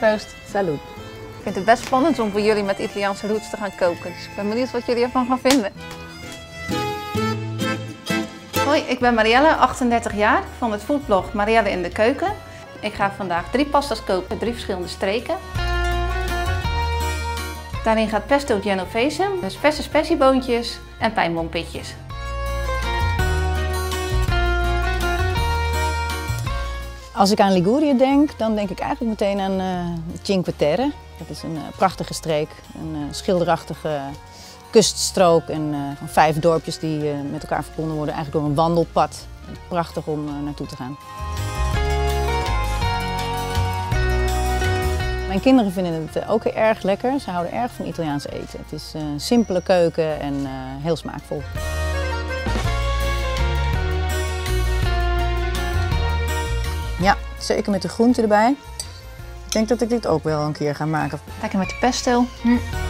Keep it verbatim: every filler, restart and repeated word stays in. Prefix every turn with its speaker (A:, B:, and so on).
A: Proost.
B: Salut.
A: Ik vind het best spannend om voor jullie met Italiaanse roots te gaan koken. Dus ik ben benieuwd wat jullie ervan gaan vinden. Hoi, ik ben Marielle, achtendertig jaar, van het foodblog Marielle in de Keuken. Ik ga vandaag drie pasta's koken uit drie verschillende streken. Daarin gaat pesto genovese, dus verse spersieboontjes en pijnboompitjes.
B: Als ik aan Ligurië denk, dan denk ik eigenlijk meteen aan uh, Cinque Terre. Dat is een uh, prachtige streek, een uh, schilderachtige kuststrook en uh, van vijf dorpjes die uh, met elkaar verbonden worden, eigenlijk door een wandelpad. Prachtig om uh, naartoe te gaan. Mijn kinderen vinden het ook erg lekker. Ze houden erg van Italiaans eten. Het is een simpele keuken en uh, heel smaakvol. Ja, zeker met de groenten erbij. Ik denk dat ik dit ook wel een keer ga maken.
A: Lekker met de pesto. Hm.